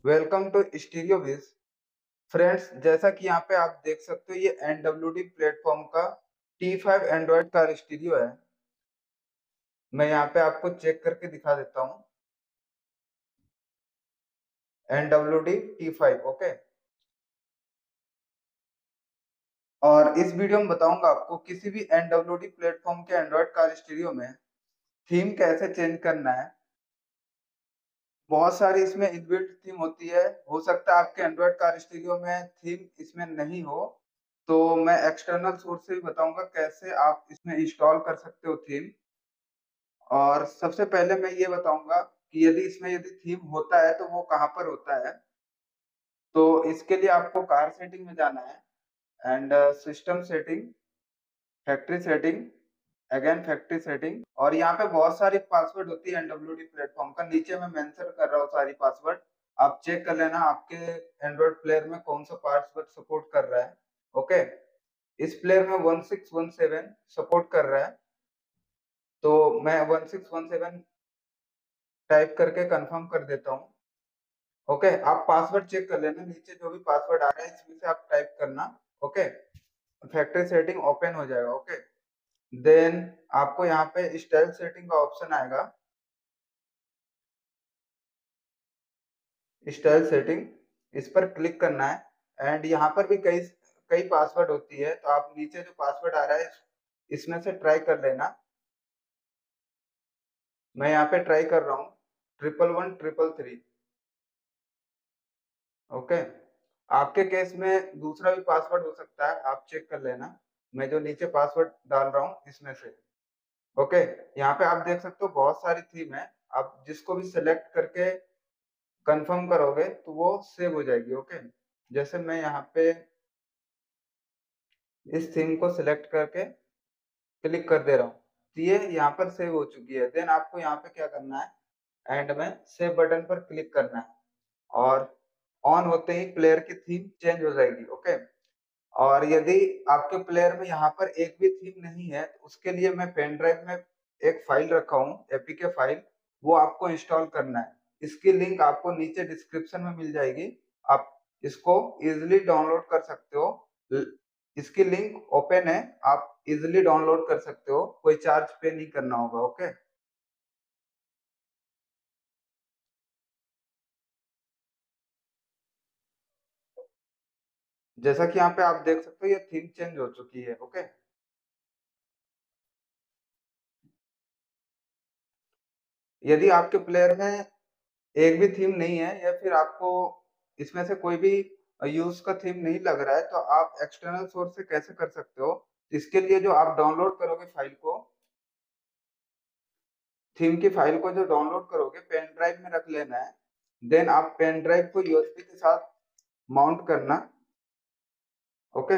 Welcome to stereo wiz. Friends, जैसा कि यहाँ पे आप देख सकते हो, ये NWD प्लेटफॉर्म का T5 एंड्रॉयड का स्टीरियो है। मैं यहाँ पे आपको चेक करके दिखा देता हूँ। NWD T5, okay. और इस वीडियो में बताऊंगा आपको किसी भी NWD प्लेटफॉर्म के एंड्रॉयड कार स्टीरियो में थीम कैसे चेंज करना है। बहुत सारी इसमें इनबिल्ट थीम होती है। हो सकता है आपके एंड्रॉयड कार स्टीरियो में थीम इसमें नहीं हो, तो मैं एक्सटर्नल सोर्स से भी बताऊंगा कैसे आप इसमें इंस्टॉल कर सकते हो थीम। और सबसे पहले मैं ये बताऊंगा कि यदि थीम होता है तो वो कहाँ पर होता है। तो इसके लिए आपको कार सेटिंग में जाना है and system setting, factory setting, again factory setting. और यहाँ पे बहुत सारी पासवर्ड होती है NWD प्लेटफॉर्म का। नीचे मैं मेंशन कर रहा हूँ सारी पासवर्ड, आप चेक कर लेना आपके एंड्रॉइड प्लेयर में कौन सा पासवर्ड सपोर्ट कर रहा है। ओके, इस प्लेयर में 1617 सपोर्ट कर रहा है, तो मैं 1617 टाइप करके कंफर्म कर देता हूँ। ओके, आप पासवर्ड चेक कर लेना, नीचे जो भी पासवर्ड आ रहा है इसमें से आप टाइप करना। ओके, फैक्ट्री सेटिंग ओपन हो जाएगा। ओके, देन आपको यहाँ पे स्टाइल सेटिंग का ऑप्शन आएगा। स्टाइल सेटिंग, इस पर क्लिक करना है एंड यहाँ पर भी कई कई पासवर्ड होती है, तो आप नीचे जो पासवर्ड आ रहा है इसमें से ट्राई कर लेना। मैं यहाँ पे ट्राई कर रहा हूँ 111333। ओके, आपके केस में दूसरा भी पासवर्ड हो सकता है, आप चेक कर लेना। मैं जो नीचे पासवर्ड डाल रहा हूँ इसमें से। ओके, यहाँ पे आप देख सकते हो बहुत सारी थीम है, आप जिसको भी सिलेक्ट करके कंफर्म करोगे तो वो सेव हो जाएगी। ओके, जैसे मैं यहाँ पे इस थीम को सिलेक्ट करके क्लिक कर दे रहा हूँ, तो ये यहाँ पर सेव हो चुकी है। देन आपको यहाँ पे क्या करना है, एंड में सेव बटन पर क्लिक करना है और ऑन होते ही प्लेयर की थीम चेंज हो जाएगी। ओके, और यदि आपके प्लेयर में यहाँ पर एक भी थीम नहीं है तो उसके लिए मैं पेन ड्राइव में एक फाइल रखा हूँ, एपीके फाइल, वो आपको इंस्टॉल करना है। इसकी लिंक आपको नीचे डिस्क्रिप्शन में मिल जाएगी, आप इसको इजिली डाउनलोड कर सकते हो। इसकी लिंक ओपन है, आप इजिली डाउनलोड कर सकते हो, कोई चार्ज पे नहीं करना होगा। ओके, जैसा कि यहाँ पे आप देख सकते हो ये थीम चेंज हो चुकी है। ओके, यदि आपके प्लेयर में एक भी थीम नहीं है या फिर आपको इसमें से कोई भी यूज का थीम नहीं लग रहा है, तो आप एक्सटर्नल सोर्स से कैसे कर सकते हो। इसके लिए जो आप डाउनलोड करोगे फाइल को, थीम की फाइल को जो डाउनलोड करोगे पेन ड्राइव में रख लेना है। देन आप पेन ड्राइव को यूएसबी के साथ माउंट करना। ओके,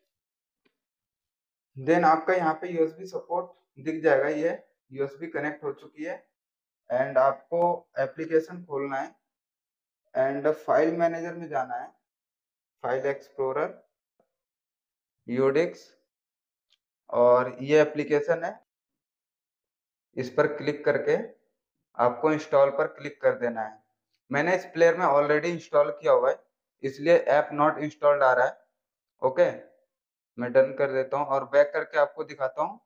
देन आपका यहाँ पे यूएसबी सपोर्ट दिख जाएगा, ये यूएसबी कनेक्ट हो चुकी है। एंड आपको एप्लीकेशन खोलना है एंड फाइल मैनेजर में जाना है, फाइल एक्सप्लोरर, यूडिक्स, और ये एप्लीकेशन है, इस पर क्लिक करके आपको इंस्टॉल पर क्लिक कर देना है। मैंने इस प्लेयर में ऑलरेडी इंस्टॉल किया हुआ है, इसलिए ऐप नॉट इंस्टॉल्ड आ रहा है। ओके, मैं डन कर देता हूँ और बैक करके आपको दिखाता हूँ।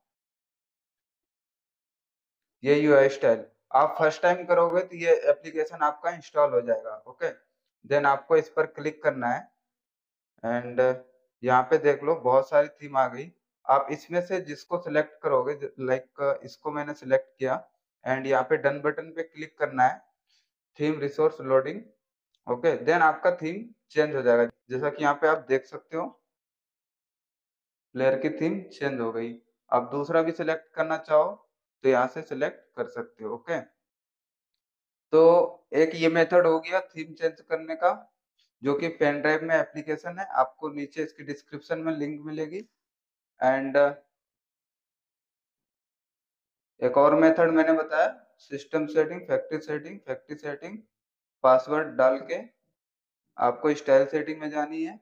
ये यूआई स्टाइल आप फर्स्ट टाइम करोगे तो ये एप्लीकेशन आपका इंस्टॉल हो जाएगा। ओके, देन आपको इस पर क्लिक करना है एंड यहाँ पे देख लो बहुत सारी थीम आ गई। आप इसमें से जिसको सिलेक्ट करोगे, लाइक इसको मैंने सिलेक्ट किया एंड यहाँ पे डन बटन पे क्लिक करना है, theme resource loading. Okay, then आपका थीम चेंज हो जाएगा, जैसा कि यहाँ पे आप देख सकते हो प्लेयर की थीम चेंज हो गई। आप दूसरा भी सिलेक्ट करना चाहो तो यहाँ से सिलेक्ट कर सकते हो। ओके, तो एक ये मेथड हो गया थीम चेंज करने का, जो कि पेन ड्राइव में एप्लीकेशन है, आपको नीचे इसकी डिस्क्रिप्शन में लिंक मिलेगी। एंड एक और मेथड मैंने बताया, system setting, factory setting, factory setting, password डाल के आपको स्टाइल सेटिंग में जानी है।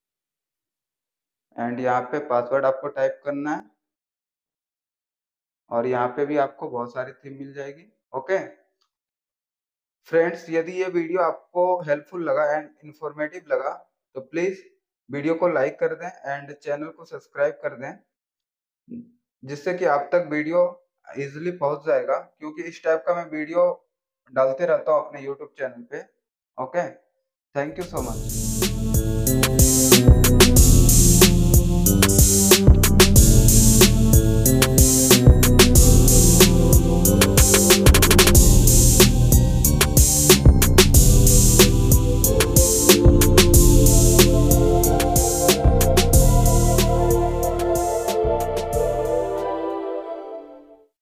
एंड यहाँ पे पासवर्ड आपको टाइप करना है और यहाँ पे भी आपको बहुत सारी थीम मिल जाएगी। ओके फ्रेंड्स, यदि ये वीडियो आपको हेल्पफुल लगा एंड इंफॉर्मेटिव लगा तो प्लीज वीडियो को लाइक कर दें एंड चैनल को सब्सक्राइब कर दें, जिससे कि आप तक वीडियो इजीली पहुंच जाएगा, क्योंकि इस टाइप का मैं वीडियो डालते रहता हूँ अपने यूट्यूब चैनल पे। Okay, thank you so much.